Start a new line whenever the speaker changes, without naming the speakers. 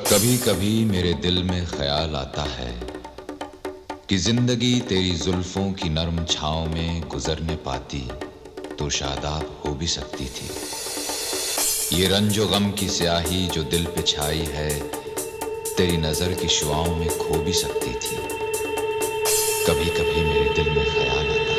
कभी कभी मेरे दिल में ख्याल आता है कि जिंदगी तेरी जुल्फों की नरम छांव में गुजरने पाती तो शादाब हो भी सकती थी। ये रंजो गम की स्याही जो दिल पे छाई है तेरी नजर की शुआओं में खो भी सकती थी। कभी कभी मेरे दिल में ख्याल आता है